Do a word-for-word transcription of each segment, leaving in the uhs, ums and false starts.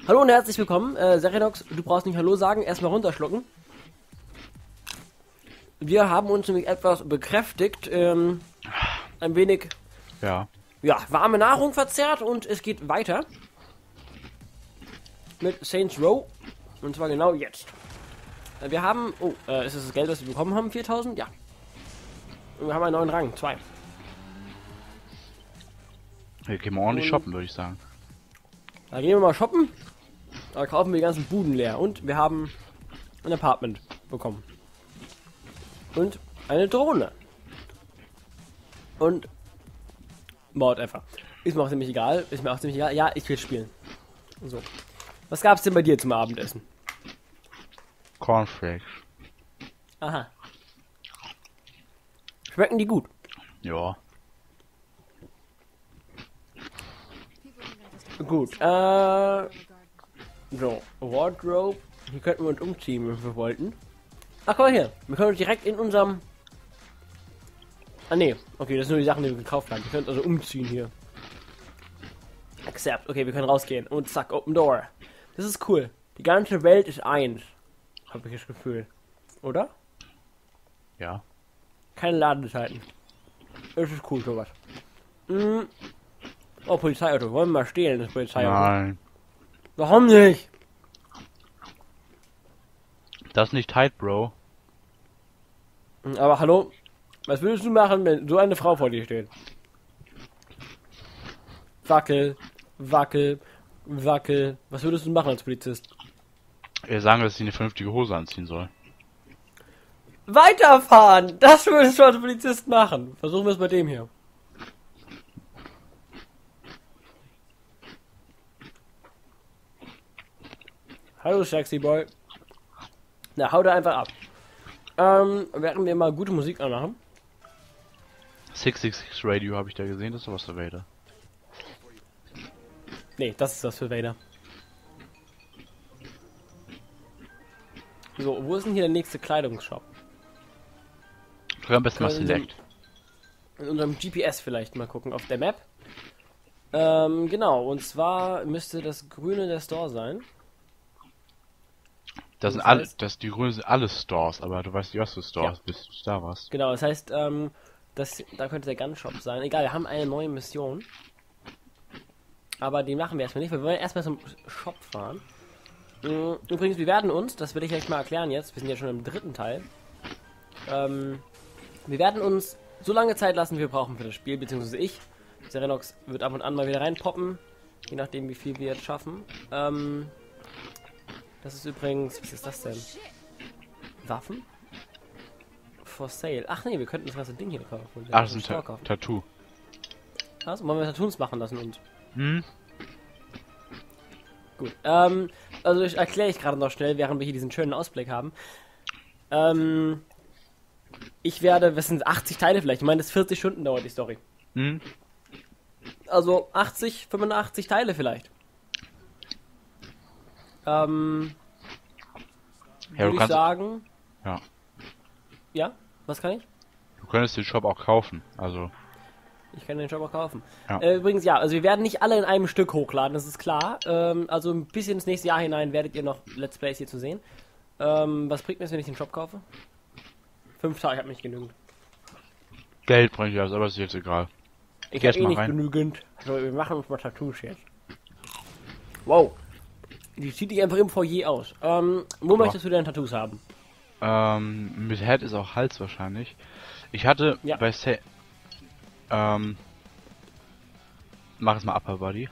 Hallo und herzlich willkommen. Äh, Seridox, du brauchst nicht Hallo sagen, erstmal runterschlucken. Wir haben uns nämlich etwas bekräftigt, ähm, ein wenig Ja. ja, warme Nahrung verzehrt und es geht weiter mit Saints Row. Und zwar genau jetzt. Äh, Wir haben, oh, äh, ist das das Geld, das wir bekommen haben? viertausend? Ja. Und wir haben einen neuen Rang, zwei. Hier gehen wir ordentlich Und- shoppen, würde ich sagen. Da gehen wir mal shoppen. Da kaufen wir die ganzen Buden leer. Und wir haben ein Apartment bekommen. Und eine Drohne. Und Mord einfach. Ist mir auch ziemlich egal. Ist mir auch ziemlich egal. Ja, ich will spielen. So. Was gab's denn bei dir zum Abendessen? Cornflakes. Aha. Schmecken die gut? Ja. Gut. Äh. So. Wardrobe. Hier könnten wir uns umziehen, wenn wir wollten. Ach, guck mal hier. Wir können uns direkt in unserem... Ah, nee. Okay, das sind nur die Sachen, die wir gekauft haben. Wir können uns also umziehen hier. Accept. Okay, wir können rausgehen. Und zack, Open Door. Das ist cool. Die ganze Welt ist eins. Habe ich das Gefühl. Oder? Ja. Keine Ladezeiten. Das ist cool, sowas. Mhm. Oh, Polizeiauto. Wollen wir mal stehlen, das Polizeiauto? Nein. Warum nicht? Das ist nicht tight, Bro. Aber hallo? Was würdest du machen, wenn so eine Frau vor dir steht? Wackel, wackel, wackel. Was würdest du machen als Polizist? Wir sagen, dass sie eine vernünftige Hose anziehen soll. Weiterfahren! Das würdest du als Polizist machen. Versuchen wir es bei dem hier. Hallo, sexy boy. Na, hau da einfach ab. Ähm, während wir mal gute Musik anmachen. six six six Radio habe ich da gesehen, das ist doch was für Vader. Nee, das ist das für Vader. So, wo ist denn hier der nächste Kleidungsshop? Drück am besten mal Können Select. In unserem G P S vielleicht mal gucken auf der Map. Ähm, genau, und zwar müsste das grüne der Store sein. Das sind das alle, heißt- das die Grünen sind alle Stores, aber du weißt nicht, was für Stores, Ja. bis du da warst. Genau, das heißt, ähm, das, da könnte der Gun-Shop sein. Egal, wir haben eine neue Mission. Aber die machen wir erstmal nicht. Wir wollen erstmal zum Shop fahren. Mhm, Übrigens, wir werden uns, das will ich euch mal erklären jetzt, wir sind ja schon im dritten Teil. Ähm, wir werden uns so lange Zeit lassen, wie wir brauchen für das Spiel, beziehungsweise ich. Serenox wird ab und an mal wieder reinpoppen, je nachdem, wie viel wir jetzt schaffen. Ähm, das ist übrigens, was ist das denn? Waffen? For sale. Ach nee, wir könnten das ganze Ding hier kaufen. Ach, das ist ein Store Ta kaufen. Tattoo. Was? Wollen wir Tattoos machen lassen uns? Hm? Gut. Ähm, also ich erkläre ich gerade noch schnell, während wir hier diesen schönen Ausblick haben. Ähm, ich werde, was sind achtzig Teile vielleicht? Ich meine, das vierzig Stunden dauert die Story. Hm? Also achtzig, fünfundachtzig Teile vielleicht. Ähm, Ja, würde du ich kannst, sagen. ja. Ja? Was kann ich? Du könntest den Shop auch kaufen, also. Ich kann den Shop auch kaufen. Ja. Äh, übrigens, ja, also wir werden nicht alle in einem Stück hochladen, das ist klar. Ähm, also ein bisschen ins nächste Jahr hinein werdet ihr noch Let's Plays hier zu sehen. Ähm, was bringt mir das, wenn ich den Shop kaufe? Fünf Tage hat nicht genügend. Geld bringt ja, aber ist jetzt egal. Ich Geh habe erst eh mal nicht rein. genügend. So, wir machen uns mal Tattoos jetzt. Wow. Die zieht dich einfach im Foyer aus. Ähm, wo Ja. möchtest du denn Tattoos haben? Ähm, mit Head ist auch Hals wahrscheinlich. Ich hatte Ja. bei Sa ähm, mach es mal Upper Body.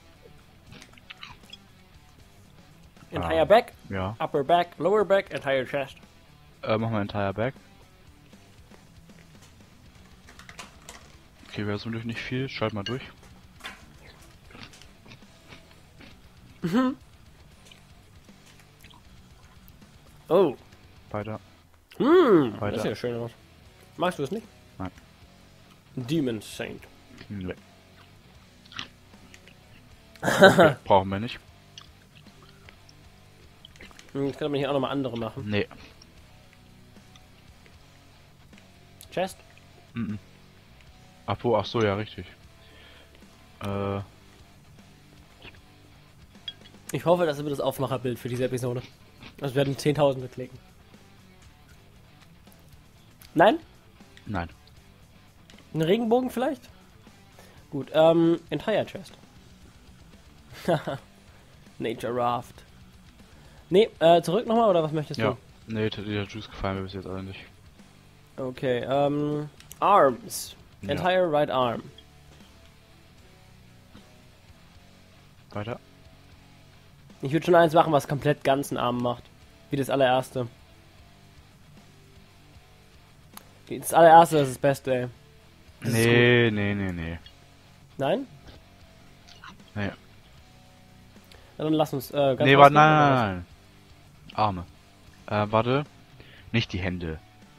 Entire Ah. back, Ja. upper back, lower back, entire chest. Äh, mach mal Entire Back. Okay, wir haben natürlich nicht viel. Schalt mal durch. Oh. Weiter. Hm, Weiter. das sieht ja schön aus. Magst du es nicht? Nein. Demon Saint. Nee. Okay, brauchen wir nicht. Hm, Jetzt kann man hier auch nochmal andere machen. Nee. Chest? Mhm. Ach, wo? Ach so, ja, richtig. Äh. Ich hoffe, das wird das Aufmacherbild für diese Episode. Also werden zehntausende klicken. Nein? Nein. Ein Regenbogen vielleicht? Gut, ähm, Entire Chest. Nature Raft. Nee, äh, zurück nochmal, oder was möchtest Ja. Nee, der Juice gefallen mir bis jetzt alle nicht. du? Okay, ähm, Arms. Ja. Entire right arm. Weiter. Ich würde schon eins machen, was komplett ganzen Arm macht. Wie das allererste. Das allererste ist das Beste, ey. Das ist Nee, nee, nee, nee. Nein? Nee, Na, dann lass uns, äh, ganz nee rausgehen, warte, oder nein, was? nein, nein. Arme. Äh, warte. Nicht die Hände.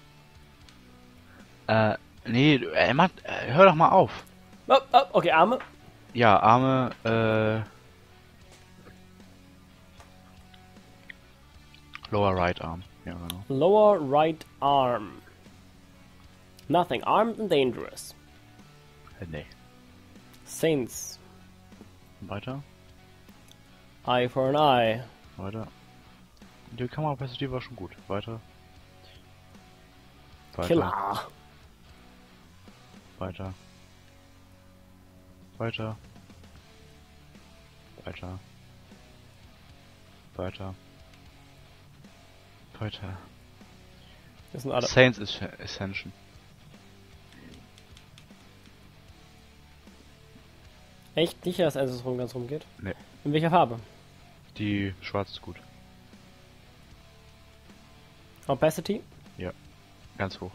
Äh, nee, du- äh, Mann, äh, hör doch mal auf. Oh, oh, okay, Arme. Ja, Arme, äh... Lower right arm. Ja, genau. Lower right arm. Nothing. Armed and dangerous. Äh, nee. Saints. Weiter, Eye for an eye. weiter. Die Kameraperspektive war schon gut. Weiter. Weiter. Killer. Weiter. Weiter. Weiter. Weiter. Weiter. Das sind alle. Saints Ascension. Echt nicht, dass eins rum ganz rumgeht? Nee. In welcher Farbe? Die schwarz ist gut. Opacity? Ganz hoch.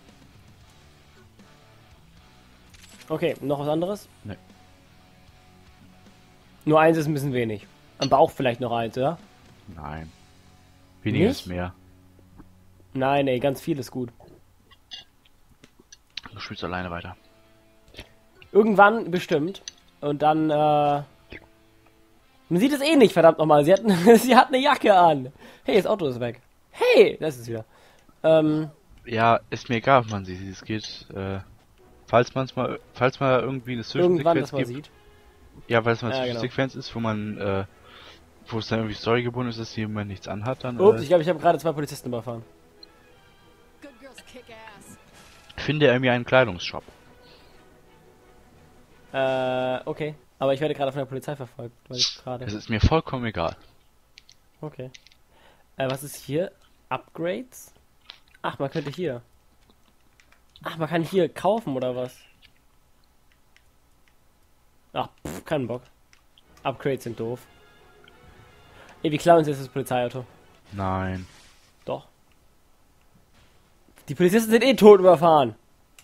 Okay, noch was anderes? Nee. Nur eins ist ein bisschen wenig. Am Bauch vielleicht noch eins, oder? Nein. Weniger Nicht? ist mehr. Nein, ey, ganz viel ist gut. Du spielst alleine weiter. Irgendwann bestimmt. Und dann, äh... Man sieht es eh nicht, verdammt nochmal. Sie hat, sie hat eine Jacke an. Hey, das Auto ist weg. Hey, das ist wieder. Ähm, Ja, ist mir egal, ob man sie sieht. Es geht, äh... Falls man's mal, falls mal irgendwie eine irgendwann, Zwischensequenz dass man gibt. sieht. Ja, weil es mal eine Ja, genau. Zwischensequenz ist, wo man, äh... wo es dann irgendwie Story gebunden ist, dass jemand nichts anhat, dann, Ups, äh... ich glaube, ich habe gerade zwei Polizisten überfahren. Good girls kick ass. finde irgendwie einen Kleidungsshop. Äh, okay. Aber ich werde gerade von der Polizei verfolgt, weil ich gerade... Es ist mir vollkommen egal. Okay. Äh, was ist hier? Upgrades? Ach, man könnte hier. Ach, man kann hier kaufen oder was? Ach, pff, keinen Bock. Upgrades sind doof. Ey, wir klauen uns jetzt das Polizeiauto. Nein. Doch. Die Polizisten sind eh tot überfahren.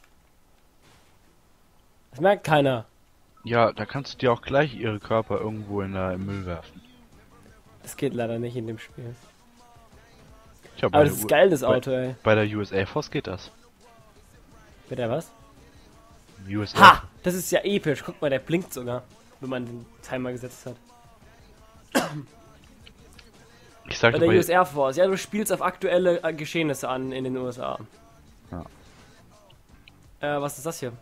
Das merkt keiner. Ja, da kannst du dir auch gleich ihre Körper irgendwo in der, im Müll werfen. Das geht leider nicht in dem Spiel. Tja, bei Aber der das ist U- geil, das bei- Auto, ey. Bei der U S Air Force geht das. Bitte was? U S Air. Ha! Das ist ja episch. Guck mal, der blinkt sogar, wenn man den Timer gesetzt hat. Ich Bei sagte der bei, U S Air Force. Ja, du spielst auf aktuelle äh, Geschehnisse an in den U S A. Ja. Äh, was ist das hier?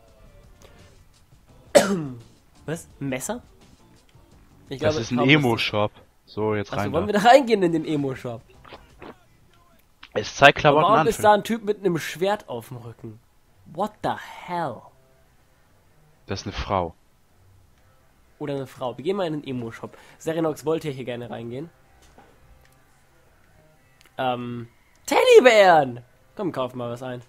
Was? Ein Messer? Ich das ist ein kaum Emo-Shop. So, jetzt Achso, rein wollen wir da. da reingehen in den Emo-Shop? Es zeigt Aber Klamotten warum an. ist da ein Typ mit einem Schwert auf dem Rücken? What the hell? Das ist eine Frau. Oder eine Frau. Wir gehen mal in den Emo-Shop. Serenox wollte ja hier gerne reingehen. Ähm, Teddybären! Komm, kauf mal was ein.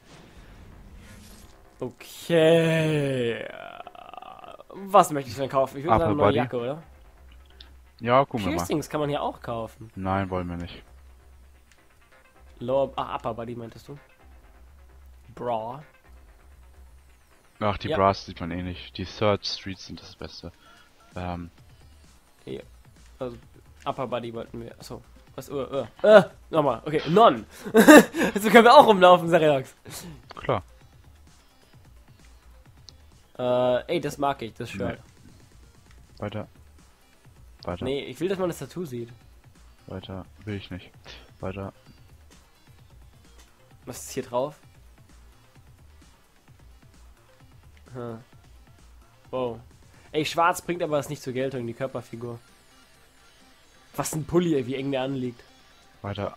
Okay. Was möchte ich denn kaufen? Ich würde Upper sagen, eine neue Body. Jacke, oder? Ja, gucken wir mal. Piercings kann man hier auch kaufen. Nein, wollen wir nicht. Lower, ah, Upper Body meintest du? Bra. Ach, die Ja. Bras sieht man eh nicht. Die Third Streets sind das Beste. Ähm, Also, Upper Body wollten wir. Achso. Was? Uh, uh. Uh, nochmal. Okay, Non. So können wir auch rumlaufen, Serenox. klar. Äh, ey, das mag ich, das Shirt. Weiter. Weiter. Nee, ich will, dass man das Tattoo sieht. Weiter. Will ich nicht. Weiter. Was ist hier drauf? Hm. Wow. Ey, schwarz bringt aber das nicht zur Geltung, die Körperfigur. Was ein Pulli, ey, wie eng der anliegt. Weiter.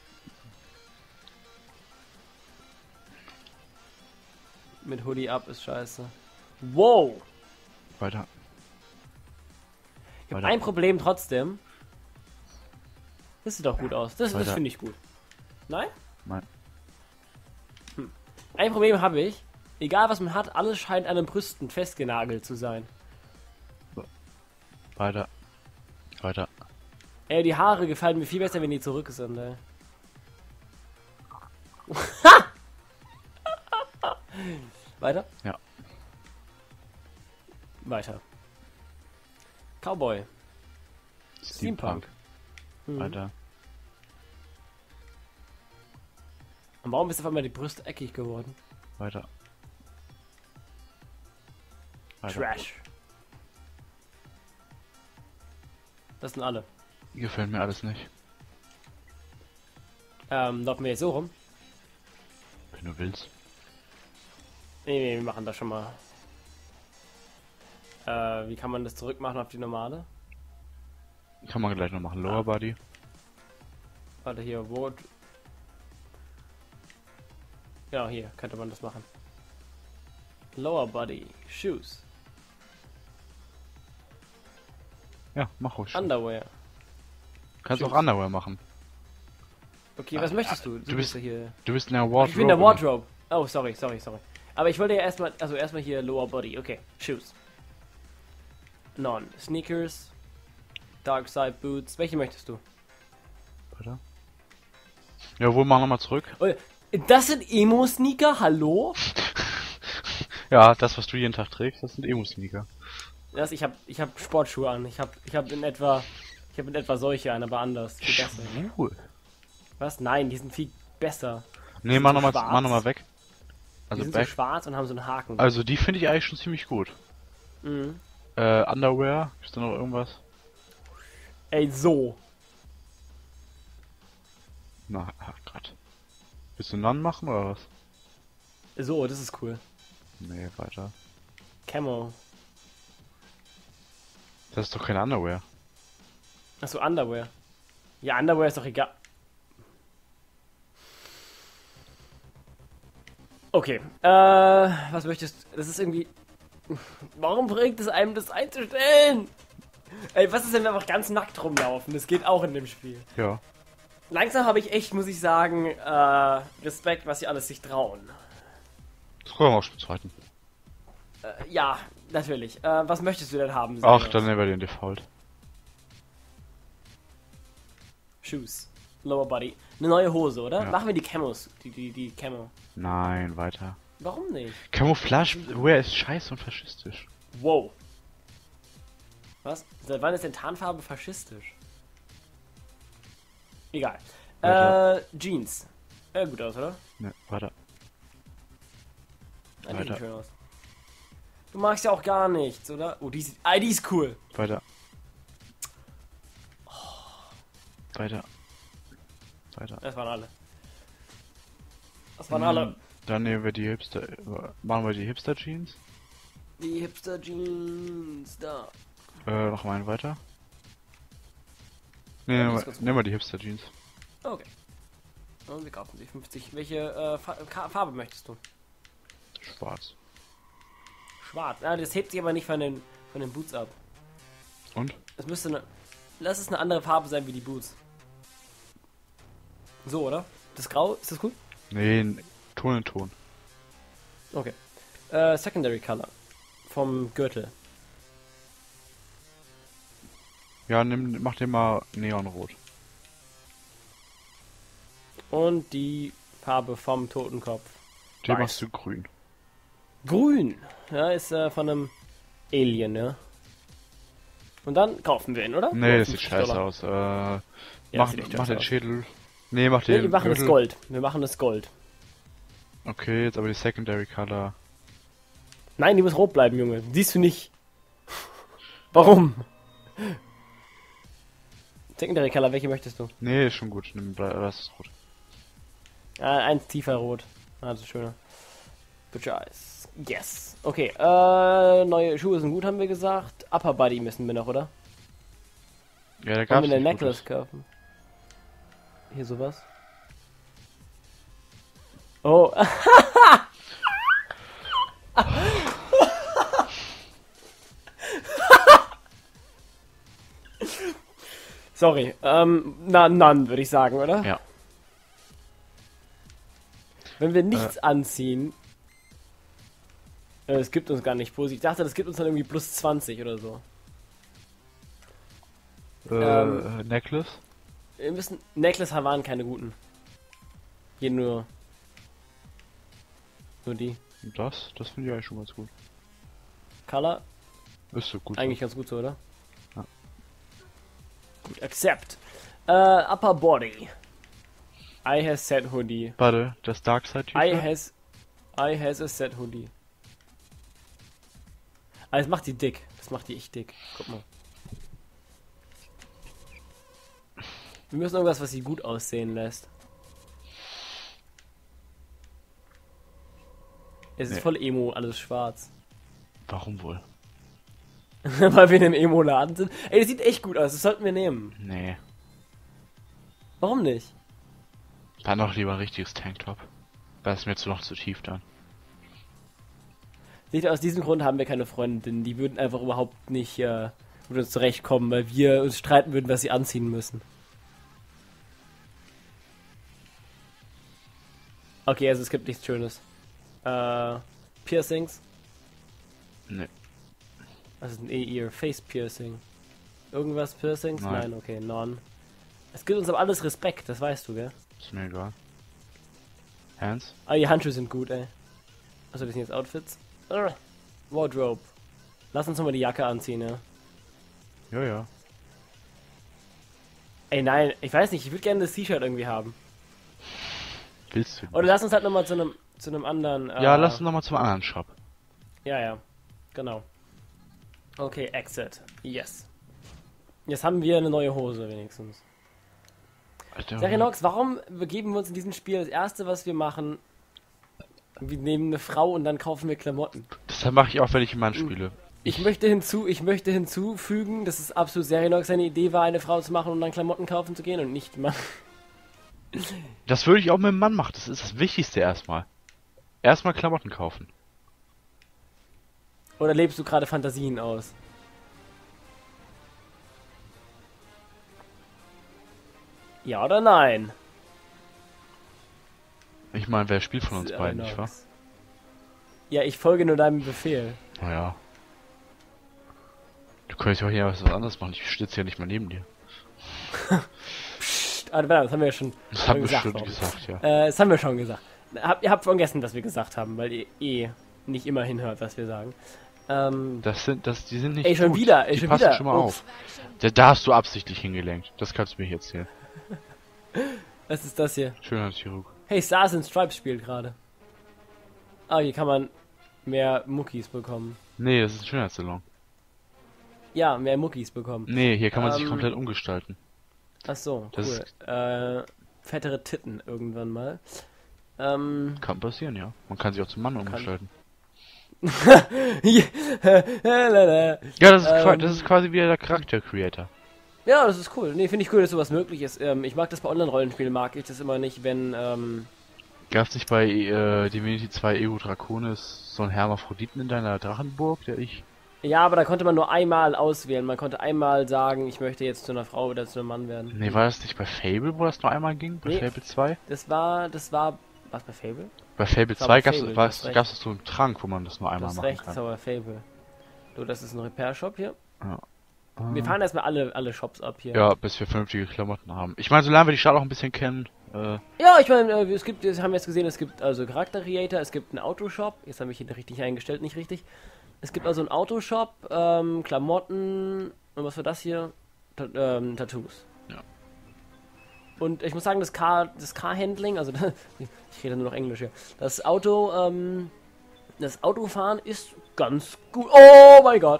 Mit Hoodie ab ist scheiße. Wow! Weiter. Ich hab Weiter. ein Problem trotzdem. Das sieht doch gut aus. Das, das Weiter. finde ich gut. Nein? Nein. Ein Problem habe ich. Egal was man hat, alles scheint an den Brüsten festgenagelt zu sein. Weiter. Weiter. Ey, die Haare gefallen mir viel besser, wenn die zurück sind, ey. Weiter? Ja. Weiter. Cowboy. Steampunk. Steampunk. Mhm. Weiter. Und warum ist auf einmal die Brüste eckig geworden? Weiter. Weiter. Trash. Das sind alle. Gefällt mir alles nicht. Ähm, laufen wir jetzt so rum? Wenn du willst. Nee, nee, wir machen das schon mal. Äh, wie kann man das zurückmachen auf die normale? Kann man gleich noch machen. Lower Body. Warte, hier, wo... Ja, hier könnte man das machen. Lower Body, Shoes, Ja, mach ruhig. Underwear. Kannst auch Shoes. Underwear machen. Okay, was möchtest du? du bist- ja hier... Du bist in der Ach, Wardrobe. ich bin in der Wardrobe. Oh, sorry, sorry, sorry. Aber ich wollte ja erstmal, also erstmal hier Lower Body. Okay, Shoes. Non. Sneakers. Dark Side Boots. Welche möchtest du? Weiter. Ja, wohl, mach nochmal zurück. Oh, das sind Emo-Sneaker? Hallo? Ja, das, was du jeden Tag trägst, das sind Emo-Sneaker. Das, ich habe ich hab Sportschuhe an. Ich habe ich hab in etwa ich habe in etwa solche an, aber anders. Viel besser. Cool. Was? Nein, die sind viel besser. Nee, sind mach so nochmal schwarz. mach noch mal weg. Die Also sind so back. schwarz und haben so einen Haken. Also die finde ich eigentlich schon ziemlich gut. Mhm. Äh, Underwear, ist da noch irgendwas? Ey, so. Na, ach Gott. Willst du None machen oder was? So, das ist cool. Nee, weiter. Camo. Das ist doch keine Underwear. Achso, Underwear. Ja, Underwear ist doch egal. Okay. Äh, was möchtest du? Das ist irgendwie... Warum bringt es einem, das einzustellen? Ey, was ist, wenn wir einfach ganz nackt rumlaufen? Das geht auch in dem Spiel. Ja. Langsam habe ich echt, muss ich sagen, äh, Respekt, was sie alles sich trauen. Das können wir auch zum zweiten. Äh, ja, natürlich. Äh, was möchtest du denn haben? Ach, Sarah? dann nehmen wir den Default. Shoes. Lower Body. Eine neue Hose, oder? Ja. Machen wir die Camos. Die, die, die Camo. Nein, weiter. Warum nicht? Camouflage Wear ist scheiße und faschistisch. Wow. Was? Seit wann ist denn Tarnfarbe faschistisch? Egal. Weiter. Äh, Jeans. Ja, gut aus, oder? Ne, weiter. Ah, die Weiter. sieht schön aus. Du magst ja auch gar nichts, oder? Oh, die ist, ah, die ist cool. Weiter. Weiter. Weiter. Das waren alle. Das waren Hm, alle. Dann nehmen wir die Hipster. Machen wir die Hipster Jeans. Die Hipster Jeans, da. Äh, noch mal einen weiter. Ne, Ja, die nehmen ist wir, ganz gut. nehmen wir die Hipster Jeans. Okay. Und wir kaufen sie. fünfzig. Welche äh, Fa Ka- Farbe möchtest du? Schwarz. Schwarz. Ah, das hebt sich aber nicht von den, von den Boots ab. Und? Es müsste eine... Lass es eine andere Farbe sein wie die Boots. So, oder? Das Grau, ist das gut? Nee, n- Ton in Ton. Okay. Äh, Secondary Color. Vom Gürtel. Ja, nimm, mach den mal Neonrot. Und die Farbe vom Totenkopf. Den Weiß. machst du grün. Grün. Ja, ist äh, von einem Alien, ja. Und dann kaufen wir ihn, oder? Nee, Für das sieht fünfzig scheiße Dollar. aus. Äh, Ja, mach sieht echt mach scheiße den aus. Schädel. Nee, mach Nee, den wir machen das Gürtel. Gold. Wir machen das Gold. Okay, jetzt aber die Secondary Color. Nein, die muss rot bleiben, Junge. Siehst du nicht. Warum? Secondary Color, welche möchtest du? Nee, ist schon gut. Nimm das ist rot. Äh, eins tiefer rot. Also schöner. Butcher Eyes. Yes. Okay, äh, neue Schuhe sind gut, haben wir gesagt. Upper Body müssen wir noch, oder? Ja, da Wollen gab's wir eine nicht Necklace Gutes. kaufen? Hier sowas. Oh. Sorry. Ähm, na, none, würde ich sagen, oder? Ja. Wenn wir nichts anziehen, äh, es gibt uns gar nicht positiv. Ich dachte, das gibt uns dann irgendwie plus zwanzig oder so. Äh, Ähm. Necklace? Wir müssen. Necklace waren keine guten. Hier nur. Nur die. Das, das finde ich eigentlich schon ganz gut. Color. Ist so gut. Eigentlich ganz gut so, oder? Ja. Gut, accept. Äh, upper body. I has set hoodie. Warte, das Darkside I T-Shirt? has. I has a set hoodie. Ah, das macht die dick. Das macht die echt dick. Guck mal. Wir müssen irgendwas, was sie gut aussehen lässt. Es ist Nee. voll Emo, alles schwarz. Warum wohl? Weil wir in einem Emo-Laden sind. Ey, das sieht echt gut aus, das sollten wir nehmen. Nee. Warum nicht? Dann noch lieber ein richtiges Tanktop. Das ist mir zu noch zu tief dann. Seht ihr, aus diesem Grund haben wir keine Freundinnen. Die würden einfach überhaupt nicht äh, mit uns zurechtkommen, weil wir uns streiten würden, was sie anziehen müssen. Okay, also es gibt nichts Schönes. Äh, Piercings? Nee. Was ist ein E-Ear? Face Piercing. Irgendwas Piercings? Nein. Nein, okay, non. Es gibt uns aber alles Respekt, das weißt du, gell? Ist mir egal. Hands? Ah, die Handschuhe sind gut, ey. Achso, das sind jetzt Outfits. Arr. Wardrobe. Lass uns nochmal die Jacke anziehen, ja. Ja, ja. Ey, nein, ich weiß nicht, ich würde gerne das T-Shirt irgendwie haben. Willst du? Oder lass uns halt nochmal zu einem zu einem anderen. Äh, Ja, lass uns nochmal zum anderen Shop. Ja, ja. Genau. Okay, Exit. Yes. Jetzt haben wir eine neue Hose wenigstens. Alter, Serinox, warum begeben wir uns in diesem Spiel? Das erste, was wir machen, wir nehmen eine Frau und dann kaufen wir Klamotten. Deshalb mache ich auch, wenn ich einen Mann spiele. Ich möchte hinzu, ich möchte hinzufügen, dass es absolut Serinox seine Idee war, eine Frau zu machen und dann Klamotten kaufen zu gehen und nicht mal. Das würde ich auch mit dem Mann machen. Das ist das Wichtigste erstmal. Erstmal Klamotten kaufen. Oder lebst du gerade Fantasien aus? Ja oder nein? Ich meine, wer spielt von uns beiden, nicht wahr? Serinox. Ja, ich folge nur deinem Befehl. Naja. Du könntest ja auch hier was anderes machen. Ich sitze ja nicht mal neben dir. Psst, ah, das haben wir ja schon, Das schon haben wir gesagt. schon warum. gesagt, ja. Äh, das haben wir schon gesagt. Hab, ihr habt vergessen, dass wir gesagt haben, weil ihr eh nicht immer hinhört, was wir sagen. Ähm, Das sind, das, die sind nicht ey, schon gut. wieder, ey, die schon passen wieder. schon mal Ups. auf. Da, da hast du absichtlich hingelenkt. Das kannst du mir jetzt erzählen. Was ist das hier? Schöner Chirurg. Hey, Stars in Stripes spielt gerade. Ah, hier kann man mehr Muckis bekommen. Nee, das ist ein Schönheitssalon. Ja, mehr Muckis bekommen. Nee, hier kann man sich Ähm, komplett umgestalten. Ach so, Das cool. Äh, fettere Titten irgendwann mal. Ähm, Kann passieren, ja. Man kann sich auch zum Mann umgestalten. ja, Ja, das ist, qua- Ähm, das ist quasi wieder der Charakter-Creator. das ist cool. Nee, finde ich cool, dass sowas möglich ist. Ähm, ich mag das bei Online-Rollenspielen, mag ich das immer nicht, wenn, ähm, Gab's nicht bei äh, Divinity zwei Ego Draconis so einen Hermaphroditen in deiner Drachenburg, der ich... ja, aber da konnte man nur einmal auswählen. Man konnte einmal sagen, ich möchte jetzt zu einer Frau oder zu einem Mann werden. Nee, war das nicht bei Fable, wo das nur einmal ging? Bei Nee. Fable zwei? Das war, das war, was bei Fable? Bei Fable Das war zwei bei gab's, Fable, du was, hast recht. gab's so einen Trank, wo man das nur Du einmal hast machen recht, das kann. war bei Fable. So, das ist ein Repair-Shop hier. Ja. Wir fahren erstmal alle, alle Shops ab hier. Ja, bis wir vernünftige Klamotten haben. Ich meine, solange wir die Stadt auch ein bisschen kennen, äh, Ja, ich meine, äh, es gibt, wir haben jetzt gesehen, es gibt also Charakter-Creator, es gibt einen Autoshop. Jetzt habe ich ihn richtig eingestellt, nicht richtig. Es gibt also einen Autoshop, ähm, Klamotten und was war das hier? Ta ähm, Tattoos. Ja. Und ich muss sagen, das Car, das Car-Handling, also ich rede nur noch Englisch hier. Das Auto, ähm, das Autofahren ist ganz gut. Oh mein Gott!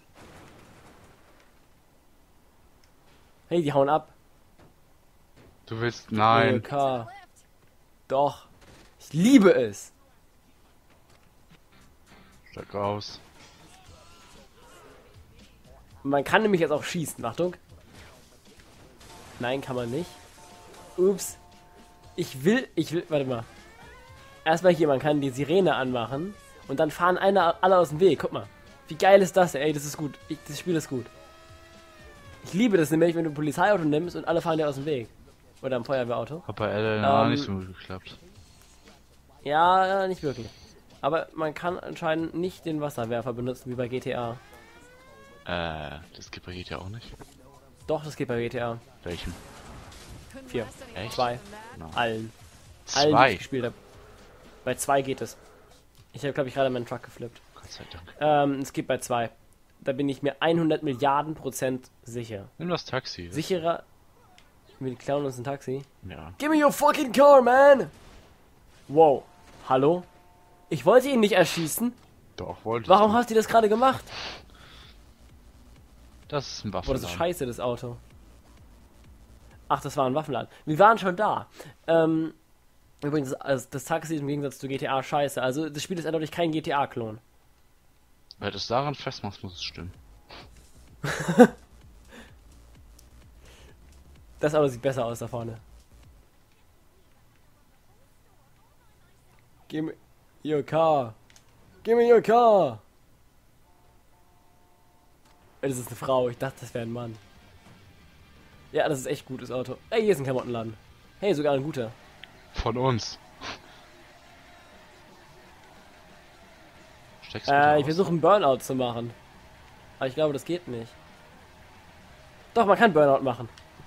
Hey, die hauen ab. du willst, nein. Car. Doch. Ich liebe es. Steig raus. Man kann nämlich jetzt auch schießen. Achtung. Nein, kann man nicht. Ups. Ich will, ich will, warte mal. Erstmal hier, man kann die Sirene anmachen und dann fahren eine, alle aus dem Weg. Guck mal. Wie geil ist das? Ey, das ist gut. Ich, das Spiel ist gut. Ich liebe das nämlich, wenn du ein Polizeiauto nimmst und alle fahren dir aus dem Weg. Oder ein Feuerwehrauto. Hat bei L N A Ähm, nicht so gut geklappt. Ja, nicht wirklich. Aber man kann anscheinend nicht den Wasserwerfer benutzen wie bei G T A. Äh, das gibt bei G T A auch nicht. Doch, das geht bei G T A. Welchen? Vier. Echt? Zwei. No. Allen. Allen, die Zwei. ich gespielt habe. Bei zwei geht es. Ich habe, glaube ich, gerade meinen Truck geflippt. Gott sei Dank. Ähm, es geht bei zwei. Da bin ich mir hundert Milliarden Prozent sicher. Nimm das Taxi. Sicherer. Wir klauen uns ein Taxi. Ja. Give me your fucking car, man! Wow. Hallo? Ich wollte ihn nicht erschießen. Doch, wollte Warum du. hast du das gerade gemacht? Das ist ein Boah, das Waffenladen. ist scheiße, das Auto. Ach, das war ein Waffenladen. Wir waren schon da. Ähm, übrigens, also das Taxi ist im Gegensatz zu G T A scheiße. Also, das Spiel ist eindeutig kein G T A-Klon. Wenn du es daran festmachst, muss es stimmen. Das Auto sieht besser aus da vorne. Give me your car. Give me your car. Das ist eine Frau. Ich dachte, das wäre ein Mann. Ja, das ist echt gutes Auto. Ey, hier ist ein Klamottenladen. Hey, sogar ein guter. Von uns. Steckst du bitte Äh, ich aus? versuche einen Burnout zu machen. Aber ich glaube, das geht nicht. Doch, man kann Burnout machen.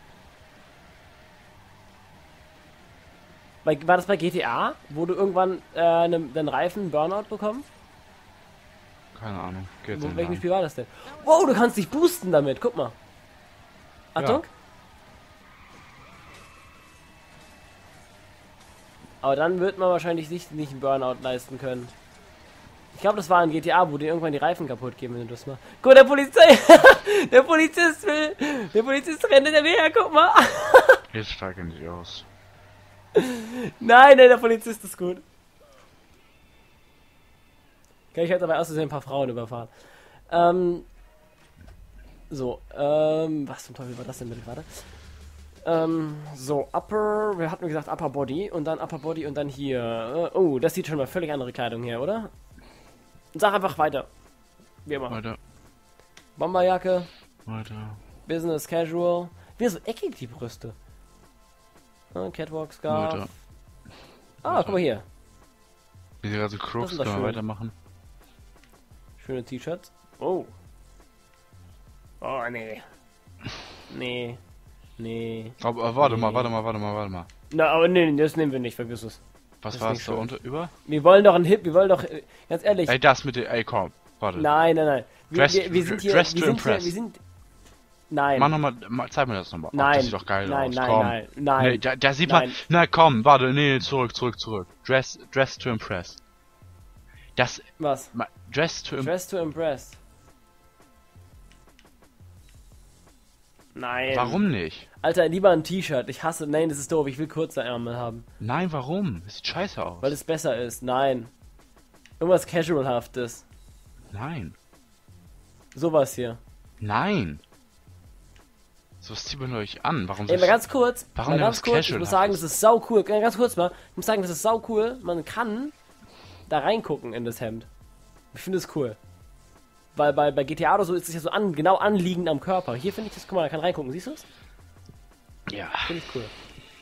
Bei, war das bei G T A? Wo du irgendwann äh, einen, einen Reifen Burnout bekommen? Keine Ahnung. Geht Wo, in welchem den Spiel war das denn? Wow, du kannst dich boosten damit. Guck mal. Achtung. Ja. Aber dann wird man wahrscheinlich sich nicht einen Burnout leisten können. Ich glaube, das war ein G T A, wo dir irgendwann die Reifen kaputt gehen, wenn du das machst. Guck, der Polizei! Der Polizist will! Der Polizist rennt hinter mir her, guck mal! Jetzt steige nicht aus. Nein, nein, der Polizist ist gut. Okay, ich hätte dabei aus Versehen ein paar Frauen überfahren. Ähm. So, ähm. Was zum Teufel war das denn bitte gerade? Ähm, so, Upper, wir hatten gesagt Upper Body und dann Upper Body und dann hier. Äh, oh, das sieht schon mal völlig andere Kleidung hier, oder? Sag einfach weiter. Wie immer. Weiter. Bomberjacke, Weiter. Business Casual. Wie so eckig die Brüste. Ah, Catwalk Scarf. Weiter. Ah, guck mal hier. Wie sie gerade so Crooks, Das ist doch können wir schön. weitermachen. Schöne T-Shirts. Oh. Oh, nee. Nee. Nee. Aber, aber warte Nee. mal, warte mal, warte mal, warte mal. Na, aber nee, das nehmen wir nicht, vergiss es. Was Das ist war nicht es da schön. unter über? Wir wollen doch einen Hip, wir wollen doch, äh, ganz ehrlich. Ey, das mit der, ey, komm, warte. Nein, nein, nein. Wir, Dress- wir, wir sind hier, dress to wir sind hier, impress. wir sind... Nein. Mach nochmal, mal, zeig mir das nochmal. Ach, Nein. das sieht doch geil nein, aus, nein, komm. nein, nein, Nee, da, da sieht nein. man, na komm, warte, nee, zurück, zurück, zurück. Dress, dress to impress. Das, Was? ma- dress to impress. Dress to impress. Nein. Warum nicht? Alter, lieber ein T-Shirt. Ich hasse... Nein, das ist doof. Ich will kurze Ärmel haben. Nein, warum? Das sieht scheiße aus. Weil es besser ist. Nein. Irgendwas Casualhaftes. Nein. Sowas hier. Nein. So was zieht man euch an. Warum Ey, mal ganz kurz. Warum mal denn ganz was kurz. Ich muss Casualhaftes? sagen, das ist sau cool. Äh, Ganz kurz mal. Ich muss sagen, das ist sau cool. Man kann da reingucken in das Hemd. Ich finde es cool. Weil bei, bei G T A oder so ist es ja so an, genau anliegend am Körper. Hier finde ich das, guck mal, da kann reingucken. Siehst du es? Ja. Finde ich cool.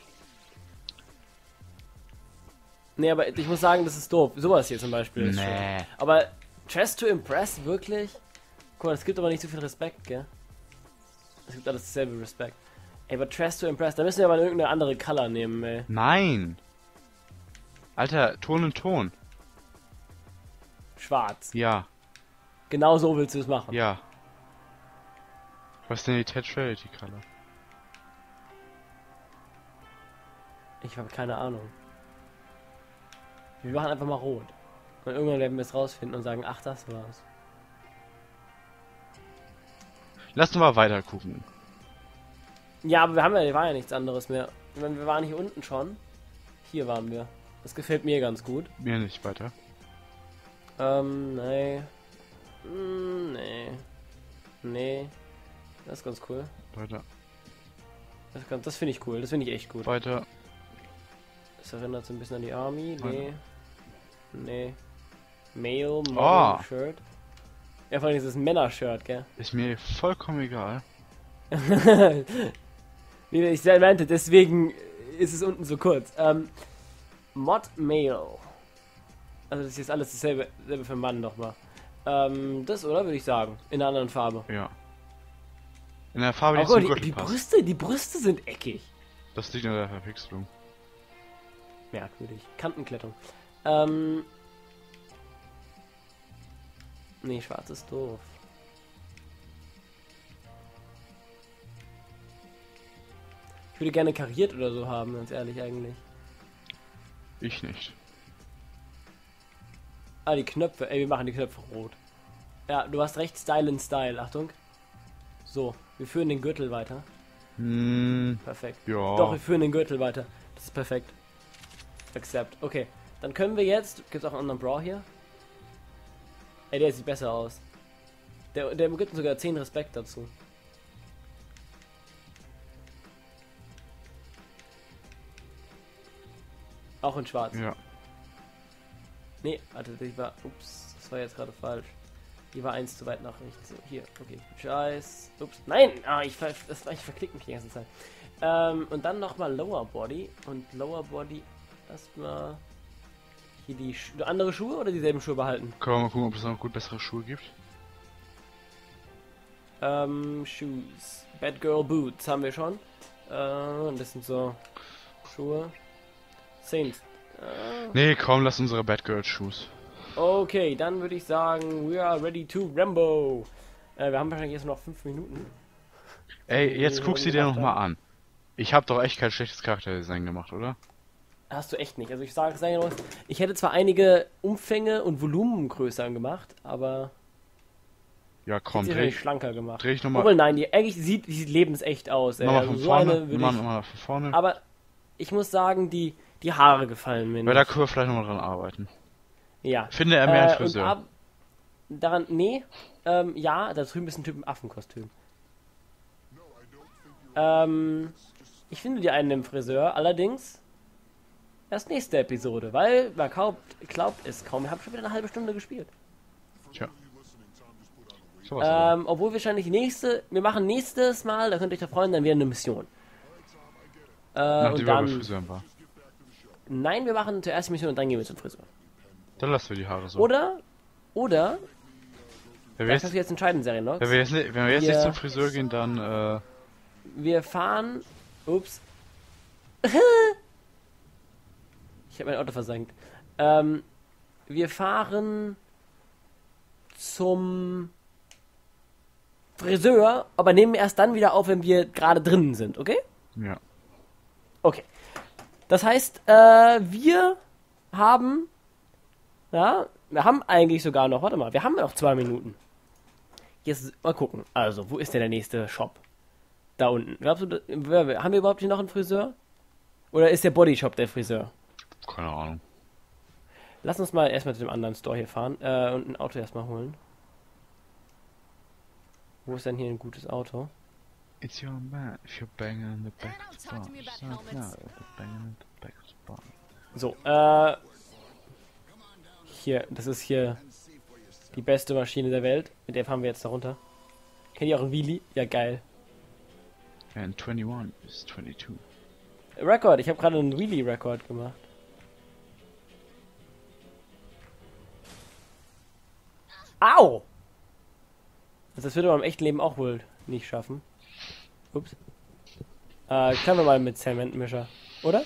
Nee, aber ich muss sagen, das ist doof. Sowas hier zum Beispiel ist schön. Nee. Aber Dress to Impress, wirklich? Guck mal, es gibt aber nicht so viel Respekt, gell? Es gibt alles dasselbe Respekt. Ey, aber Dress to Impress, da müssen wir aber irgendeine andere Color nehmen, ey. Nein. Alter, Ton und Ton. Schwarz. Ja. Genau so willst du es machen. Ja. Was ist denn die Tetrality Color? Ich habe keine Ahnung. Wir machen einfach mal rot. Und irgendwann werden wir es rausfinden und sagen, ach, das war's. Lass uns mal weiter gucken. Ja, aber wir haben ja, hier war ja nichts anderes mehr. Ich meine, wir waren hier unten schon. Hier waren wir. Das gefällt mir ganz gut. Mir nicht weiter. Ähm, nee. Hm, nee. Nee. Das ist ganz cool. Weiter. Das, kann- das finde ich cool, das finde ich echt gut. Weiter. Das erinnert so ein bisschen an die Army. Nee. Nee. Male, Model, Oh. Shirt. Ja, vor allem dieses Männer-Shirt, gell? Ist mir vollkommen egal. Wie ich sehr meinte, deswegen ist es unten so kurz. Ähm, Mod Male. Also das ist jetzt alles dasselbe, dasselbe für Mann nochmal. Ähm, das, oder? Würde ich sagen. In einer anderen Farbe. Ja. In der Farbe, die Auch zum die, Gürtel die passt. Brüste, die Brüste sind eckig. Das liegt an der Verpixelung. Merkwürdig. Kantenklettung. Ähm. Nee, schwarz ist doof. Ich würde gerne kariert oder so haben, ganz ehrlich eigentlich. Ich nicht. Ah, die Knöpfe. Ey, wir machen die Knöpfe rot. Ja, du hast recht. Style in Style. Achtung. So, wir führen den Gürtel weiter. Hm, Perfekt. ja. Doch, wir führen den Gürtel weiter. Das ist perfekt. Accept. Okay. Dann können wir jetzt... Gibt es auch einen anderen Bra hier? Ey, der sieht besser aus. Der, der gibt uns sogar zehn Respekt dazu. Auch in schwarz. Ja. Nee, warte, die war... Ups, das war jetzt gerade falsch. Die war eins zu weit nach rechts. So, hier, okay. Scheiß. Ups. Nein! Ah, ich, ver das, ich verklick mich die ganze Zeit. Ähm, und dann nochmal Lower Body. Und Lower Body erstmal... Hier die Schu andere Schuhe oder dieselben Schuhe behalten? Können wir mal gucken, ob es noch gut bessere Schuhe gibt. Ähm, Shoes. Bad Girl Boots haben wir schon. Äh, das sind so Schuhe. Saints. Äh, Nee, komm, lass unsere Bad Girl Shoes. okay, dann würde ich sagen, we are ready to Rambo. Äh, wir haben wahrscheinlich jetzt noch fünf Minuten. Ey, jetzt wir guck sie haben dir gemacht noch mal an. Ich habe doch echt kein schlechtes Charakterdesign gemacht, oder? Hast du echt nicht. Also ich sage, sage nur, ich hätte zwar einige Umfänge und Volumen größer gemacht, aber Ja, komm, sie dreh, ist schlanker gemacht. dreh ich Obwohl nochmal nein, die eigentlich sieht, die sieht lebensecht aus. Ey. noch mal Also von so vorne. eine würde Machen ich, wir mal von vorne. aber ich muss sagen, die die Haare gefallen mir Weil da nicht. können wir vielleicht nochmal dran arbeiten. Ja. Finde er mehr als Äh, und Friseur. ab, daran, nee, ähm, ja, da drüben ist ein Typ im Affenkostüm. Ähm, ich finde die einen im Friseur, allerdings erst nächste Episode, weil man glaubt, glaubt es kaum. Ich habe schon wieder eine halbe Stunde gespielt. Tja. Sowas aber. Ähm, obwohl wahrscheinlich nächste, wir machen nächstes Mal, da könnt ihr euch da freuen, dann wieder eine Mission. Äh, Nachdem und wir bei dann, Friseuren war. nein, wir machen zuerst die Mission und dann gehen wir zum Friseur. Dann lassen wir die Haare so. Oder, oder, wenn wir das kannst jetzt, du jetzt entscheiden, Serien wenn wir jetzt, nicht- wenn wir jetzt Wir- nicht zum Friseur gehen, dann äh, Wir fahren. Ups. Ich habe mein Auto versenkt. Ähm, wir fahren zum Friseur, aber nehmen erst dann wieder auf, wenn wir gerade drinnen sind, okay? ja. Okay. Das heißt, äh, wir haben. Ja, wir haben eigentlich sogar noch. Warte mal, wir haben noch zwei Minuten. Jetzt mal gucken. Also, wo ist denn der nächste Shop? Da unten. Glaubst du, da- wer- haben wir überhaupt hier noch einen Friseur? Oder ist der Bodyshop der Friseur? Keine Ahnung. Lass uns mal erstmal zu dem anderen Store hier fahren äh, und ein Auto erstmal holen. Wo ist denn hier ein gutes Auto? It's your man if you're banging in the back Don't of the talk bar. to me about It's not helmets. now if you're banging in the back of the bar. So, äh. Hier, das ist hier die beste Maschine der Welt. Mit der fahren wir jetzt da runter. Kennt ihr auch einen Wheelie? Ja, geil. And twenty-one is twenty-two. Rekord, ich habe gerade einen Wheelie-Rekord gemacht. Au! Also das würde man im echten Leben auch wohl nicht schaffen. Ups. Äh, können wir mal mit Zementmischer, oder?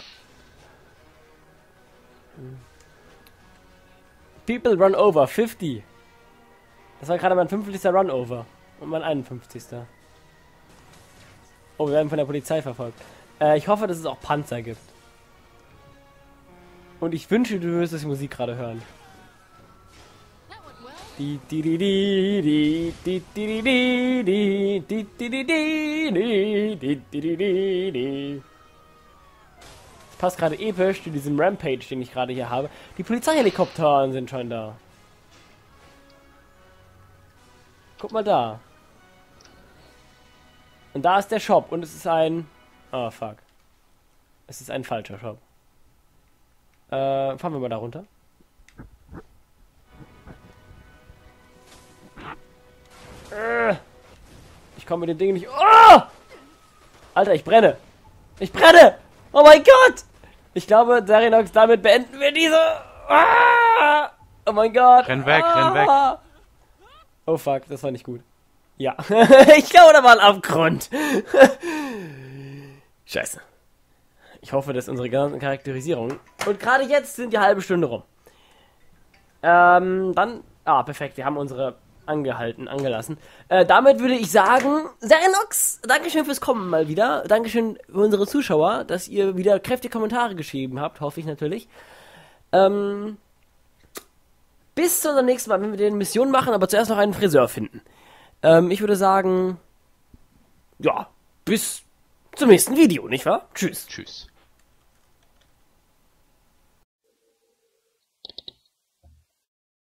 Hm. People run over, fünfzig. Das war gerade mein fünfzigster Run over. Und mein einundfünfzigster. Oh, wir werden von der Polizei verfolgt. Äh, ich hoffe, dass es auch Panzer gibt. Und ich wünsche, du wirst die Musik gerade hören. That went well. Die, die, die, die, die, die, die, die, die, die, die, die, die, die, die, die, die, die. Das passt gerade episch zu diesem Rampage, den ich gerade hier habe. Die Polizeihelikopter sind schon da. Guck mal da. Und da ist der Shop und es ist ein... Oh, fuck. Es ist ein falscher Shop. Äh, fahren wir mal da runter. Äh, Ich komme mit dem Ding nicht... Oh! Alter, ich brenne. Ich brenne! Oh mein Gott! Ich glaube, Darinox, damit beenden wir diese... Ah! Oh mein Gott! Renn weg, ah! renn weg. Oh fuck, das war nicht gut. Ja. Ich glaube, da war ein Abgrund. Scheiße. Ich hoffe, dass unsere ganzen Charakterisierungen... Und gerade jetzt sind die halbe Stunde rum. Ähm, dann... Ah, perfekt, wir haben unsere angehalten, angelassen. Äh, damit würde ich sagen, Darinox, Dankeschön fürs Kommen mal wieder. Dankeschön für unsere Zuschauer, dass ihr wieder kräftige Kommentare geschrieben habt, hoffe ich natürlich. Ähm, bis zu unserem nächsten Mal, wenn wir den Mission machen, aber zuerst noch einen Friseur finden. Ähm, ich würde sagen, ja, bis zum nächsten Video, nicht wahr? Tschüss. Tschüss.